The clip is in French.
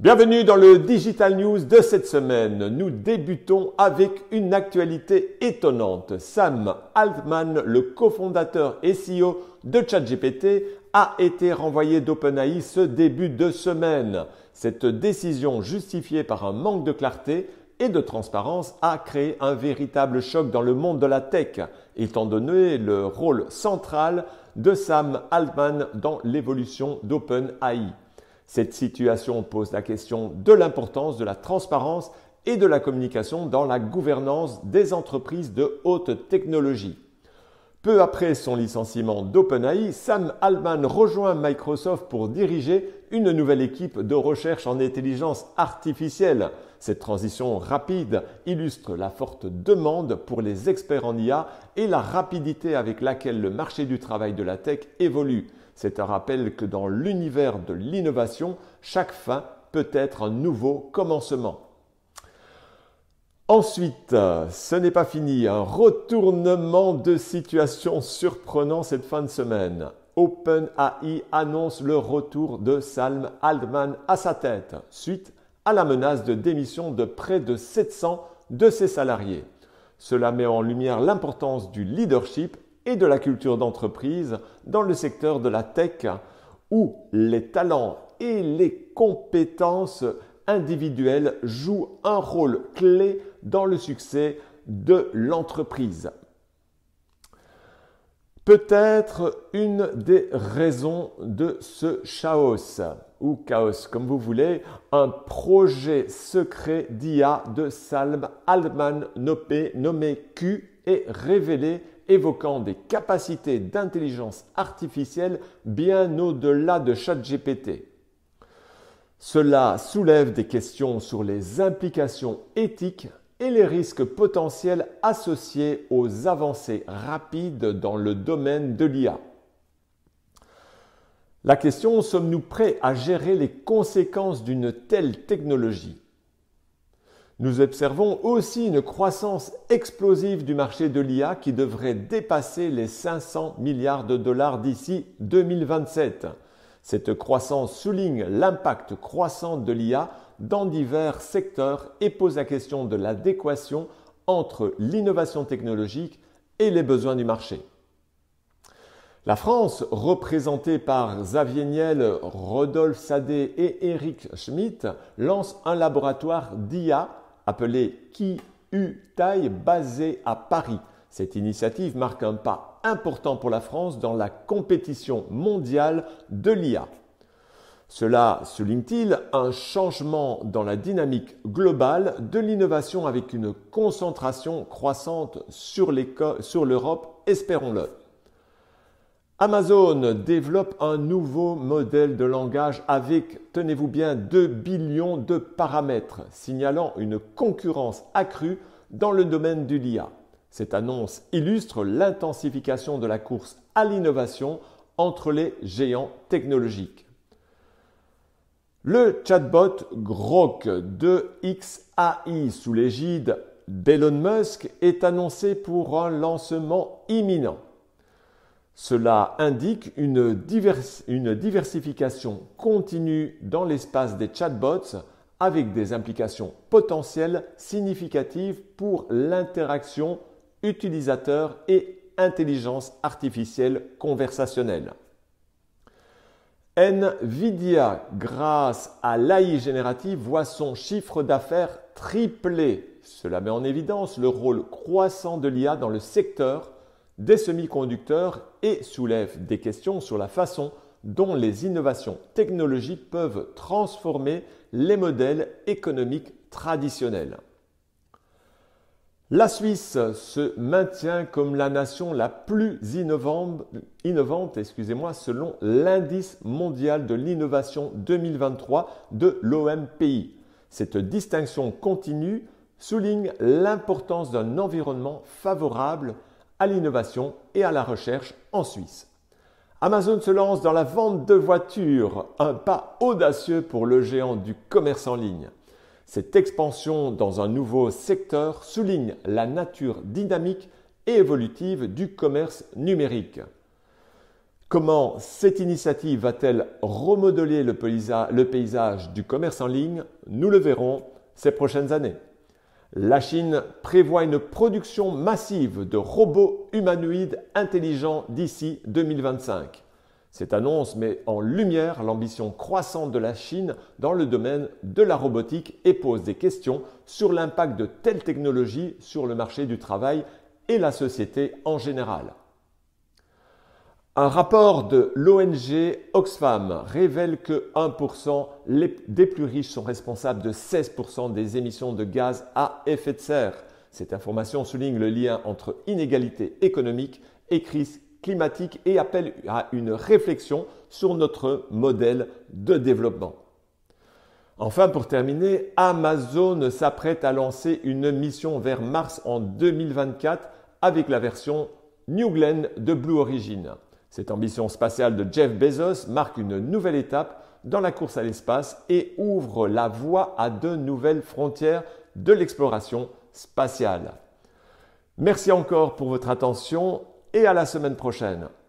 Bienvenue dans le Digital News de cette semaine. Nous débutons avec une actualité étonnante. Sam Altman, le cofondateur et CEO de ChatGPT, a été renvoyé d'OpenAI ce début de semaine. Cette décision, justifiée par un manque de clarté et de transparence, a créé un véritable choc dans le monde de la tech, étant donné le rôle central de Sam Altman dans l'évolution d'OpenAI. Cette situation pose la question de l'importance de la transparence et de la communication dans la gouvernance des entreprises de haute technologie. Peu après son licenciement d'OpenAI, Sam Altman rejoint Microsoft pour diriger une nouvelle équipe de recherche en intelligence artificielle. Cette transition rapide illustre la forte demande pour les experts en IA et la rapidité avec laquelle le marché du travail de la tech évolue. C'est un rappel que dans l'univers de l'innovation, chaque fin peut être un nouveau commencement. Ensuite, ce n'est pas fini, un retournement de situation surprenant cette fin de semaine. OpenAI annonce le retour de Sam Altman à sa tête, suite à la menace de démission de près de 700 de ses salariés. Cela met en lumière l'importance du leadership et de la culture d'entreprise dans le secteur de la tech où les talents et les compétences individuelles jouent un rôle clé dans le succès de l'entreprise. Peut-être une des raisons de ce chaos, ou chaos comme vous voulez, un projet secret d'IA de Sam Altman nommé Q est révélé, évoquant des capacités d'intelligence artificielle bien au-delà de ChatGPT. Cela soulève des questions sur les implications éthiques et les risques potentiels associés aux avancées rapides dans le domaine de l'IA. La question, sommes-nous prêts à gérer les conséquences d'une telle technologie ? Nous observons aussi une croissance explosive du marché de l'IA qui devrait dépasser les 500 milliards de dollars d'ici 2027. Cette croissance souligne l'impact croissant de l'IA dans divers secteurs et pose la question de l'adéquation entre l'innovation technologique et les besoins du marché. La France, représentée par Xavier Niel, Rodolphe Sadé et Eric Schmidt, lance un laboratoire d'IA appelé QUTAI basé à Paris. Cette initiative marque un pas important pour la France dans la compétition mondiale de l'IA. Cela souligne-t-il un changement dans la dynamique globale de l'innovation avec une concentration croissante sur l'Europe, espérons-le. Amazon développe un nouveau modèle de langage avec, tenez-vous bien, 2 billions de paramètres, signalant une concurrence accrue dans le domaine de l'IA. Cette annonce illustre l'intensification de la course à l'innovation entre les géants technologiques. Le chatbot Grok de xAI sous l'égide d'Elon Musk est annoncé pour un lancement imminent. Cela indique une diversification continue dans l'espace des chatbots avec des implications potentielles significatives pour l'interaction utilisateur et intelligence artificielle conversationnelle. Nvidia, grâce à l'AI générative, voit son chiffre d'affaires tripler. Cela met en évidence le rôle croissant de l'IA dans le secteur des semi-conducteurs et soulève des questions sur la façon dont les innovations technologiques peuvent transformer les modèles économiques traditionnels. La Suisse se maintient comme la nation la plus innovante selon l'indice mondial de l'innovation 2023 de l'OMPI. Cette distinction continue souligne l'importance d'un environnement favorable à l'innovation et à la recherche en Suisse. Amazon se lance dans la vente de voitures, un pas audacieux pour le géant du commerce en ligne. Cette expansion dans un nouveau secteur souligne la nature dynamique et évolutive du commerce numérique. Comment cette initiative va-t-elle remodeler le paysage du commerce en ligne? Nous le verrons ces prochaines années. La Chine prévoit une production massive de robots humanoïdes intelligents d'ici 2025. Cette annonce met en lumière l'ambition croissante de la Chine dans le domaine de la robotique et pose des questions sur l'impact de telles technologies sur le marché du travail et la société en général. Un rapport de l'ONG Oxfam révèle que 1% des plus riches sont responsables de 16% des émissions de gaz à effet de serre. Cette information souligne le lien entre inégalité économique et crise climatique et appelle à une réflexion sur notre modèle de développement. Enfin, pour terminer, Amazon s'apprête à lancer une mission vers Mars en 2024 avec la version New Glenn de Blue Origin. Cette ambition spatiale de Jeff Bezos marque une nouvelle étape dans la course à l'espace et ouvre la voie à de nouvelles frontières de l'exploration spatiale. Merci encore pour votre attention et à la semaine prochaine.